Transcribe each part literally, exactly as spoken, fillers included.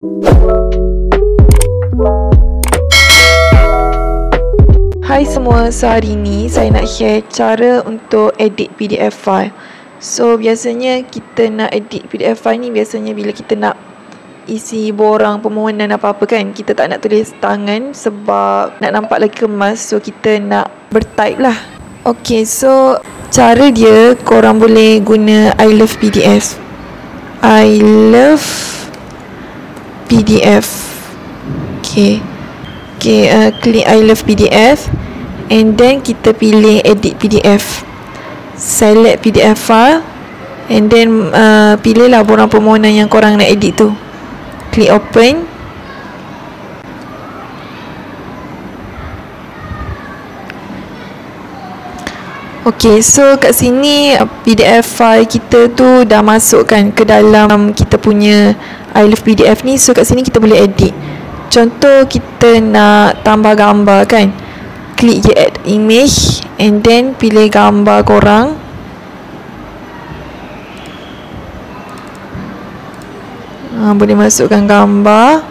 Hai semua, so hari ni saya nak share cara untuk edit P D F file. So biasanya kita nak edit P D F file ni biasanya bila kita nak isi borang permohonan apa-apa kan, kita tak nak tulis tangan sebab nak nampak lagi kemas, so kita nak bertype lah. Okay, so cara dia korang boleh guna I love P D F. I love P D F. Okay. Okay, uh, klik I love P D F and then kita pilih edit P D F. Select P D F file and then uh, pilihlah borang permohonan yang korang nak edit tu. Klik open. Okay, so kat sini P D F file kita tu dah masukkan ke dalam kita punya I love P D F ni. So kat sini kita boleh edit. Contoh kita nak tambah gambar kan, klik je add image and then pilih gambar korang. Ha, boleh masukkan gambar.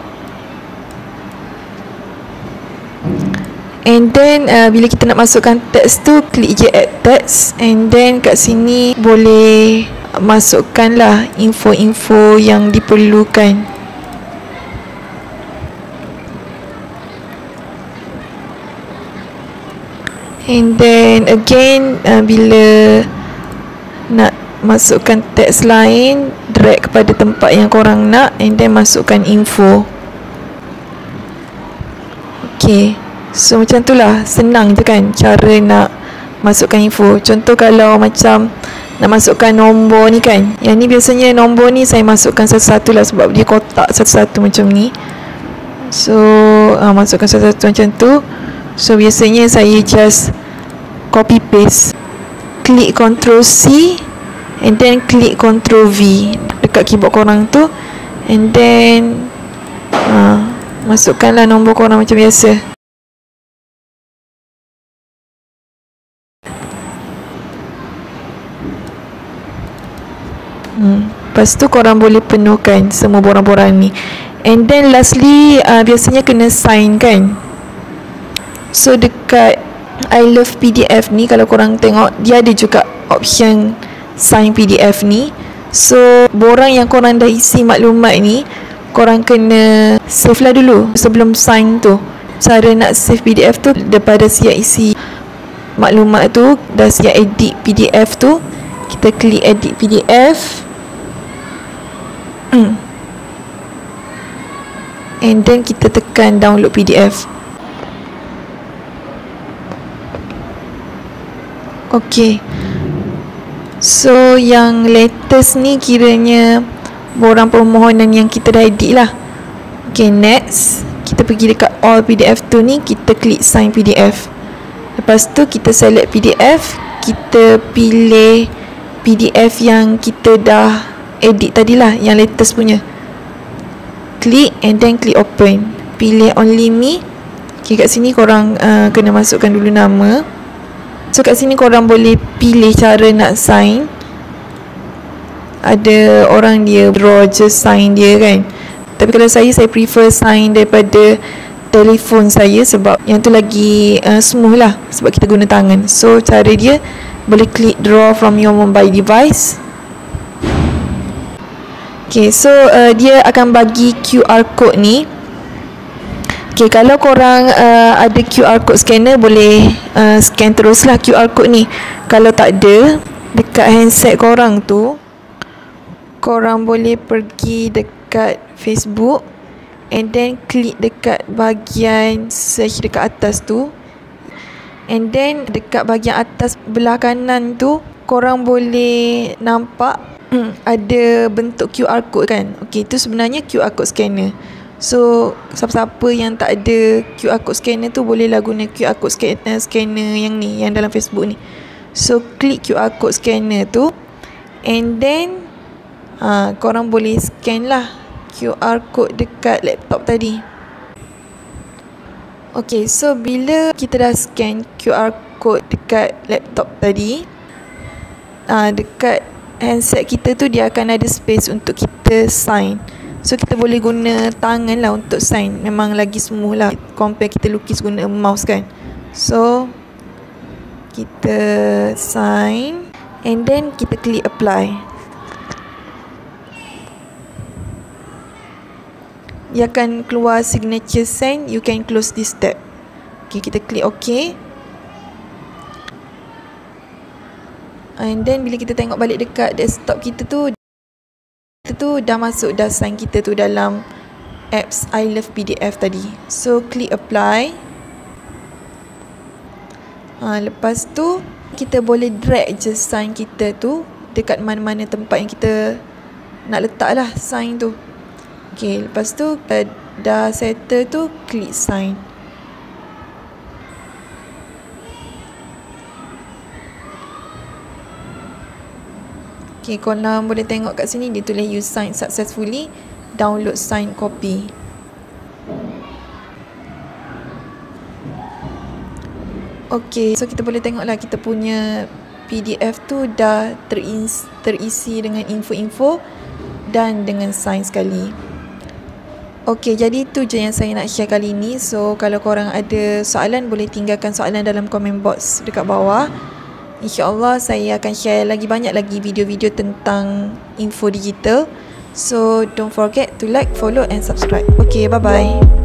And then uh, bila kita nak masukkan teks tu, klik je add text and then kat sini boleh masukkanlah info-info yang diperlukan. And then again uh, bila nak masukkan teks lain, drag kepada tempat yang korang nak and then masukkan info. Okay, so macam tu lah, senang je kan cara nak masukkan info. Contoh kalau macam nak masukkan nombor ni kan, yang ni biasanya nombor ni saya masukkan satu-satu lah sebab dia kotak satu-satu macam ni. So uh, masukkan satu-satu macam tu. So biasanya saya just copy paste, klik control C and then klik control V dekat keyboard korang tu and then uh, masukkanlah nombor korang macam biasa. Hmm. Lepas tu korang boleh penuhkan semua borang-borang ni. And then lastly uh, biasanya kena sign kan. So dekat I love P D F ni, kalau korang tengok, dia ada juga option sign P D F ni. So borang yang korang dah isi maklumat ni, korang kena save lah dulu sebelum sign tu. Cara nak save P D F tu, daripada siap isi maklumat tu, dah siap edit P D F tu, kita klik edit P D F and then kita tekan download P D F. Okay, so yang latest ni kiranya borang permohonan yang kita dah edit lah. Okay, next kita pergi dekat all P D F tu ni, kita klik sign P D F. Lepas tu kita select P D F, kita pilih P D F yang kita dah edit tadi lah, yang latest punya. Klik and then klik open. Pilih only me. Okay, kat sini korang uh, kena masukkan dulu nama. So kat sini korang boleh pilih cara nak sign. Ada orang dia draw je sign dia kan, tapi kalau saya, saya prefer sign daripada telefon saya sebab yang tu lagi uh, smooth lah sebab kita guna tangan. So cara dia boleh klik draw from your mobile device. Okay, so uh, dia akan bagi Q R code ni. Okay, kalau korang uh, ada Q R code scanner, boleh uh, scan teruslah Q R code ni. Kalau tak ada, dekat handset korang tu, korang boleh pergi dekat Facebook and then klik dekat bahagian search dekat atas tu. And then dekat bahagian atas belah kanan tu, korang boleh nampak ada bentuk Q R code kan. Okay, itu sebenarnya Q R code scanner. So siapa-siapa yang tak ada Q R code scanner tu, bolehlah guna Q R code scanner, scanner yang ni, yang dalam Facebook ni. So klik Q R code scanner tu and then ha, korang boleh scan lah Q R code dekat laptop tadi. Okay, so bila kita dah scan Q R code dekat laptop tadi, ha, dekat handset kita tu dia akan ada space untuk kita sign. So kita boleh guna tangan lah untuk sign. Memang lagi smooth lah compare kita lukis guna mouse kan. So kita sign and then kita klik apply. Dia akan keluar signature sign. You can close this tab. Okay, kita klik OK. And then bila kita tengok balik dekat desktop kita tu, kita tu dah masuk dah sign kita tu dalam apps I Love P D F tadi. So klik apply. Ha, lepas tu kita boleh drag je sign kita tu dekat mana-mana tempat yang kita nak letak lah sign tu. Okay, lepas tu uh, dah settle tu, klik sign. Okay, korang boleh tengok kat sini dia tulis you sign successfully, download sign copy. Okay, so kita boleh tengok lah kita punya P D F tu dah terisi, terisi dengan info-info dan dengan sign sekali. Okay, jadi tu je yang saya nak share kali ni. So kalau korang ada soalan, boleh tinggalkan soalan dalam comment box dekat bawah. InsyaAllah saya akan share lagi banyak lagi video-video tentang info digital. So don't forget to like, follow and subscribe. Okay, bye-bye.